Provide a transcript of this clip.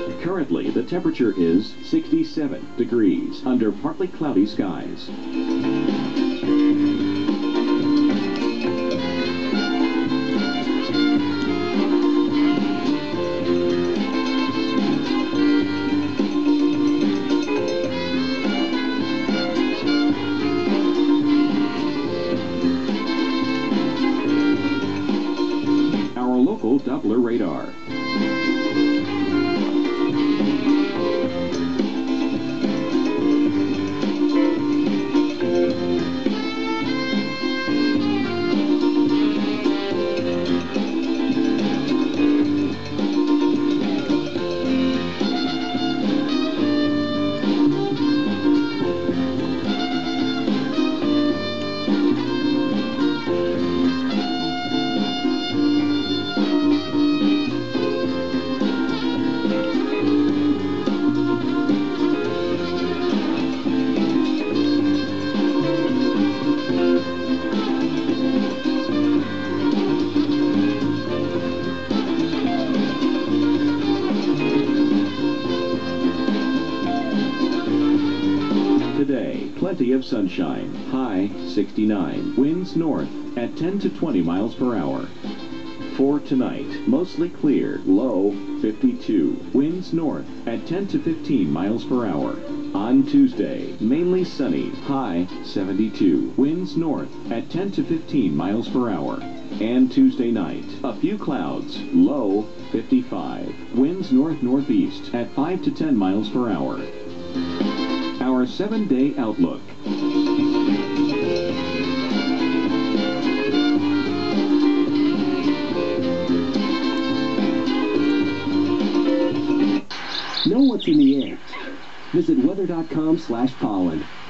Currently, the temperature is 67 degrees under partly cloudy skies. Our local Doppler radar. Today, plenty of sunshine, high 69, winds north at 10 to 20 miles per hour. For tonight, mostly clear, low 52, winds north at 10 to 15 miles per hour. On Tuesday, mainly sunny, high 72, winds north at 10 to 15 miles per hour. And Tuesday night, a few clouds, low 55, winds north-northeast at 5 to 10 miles per hour. Our 7-day outlook. Know what's in the air. Visit weather.com/pollen.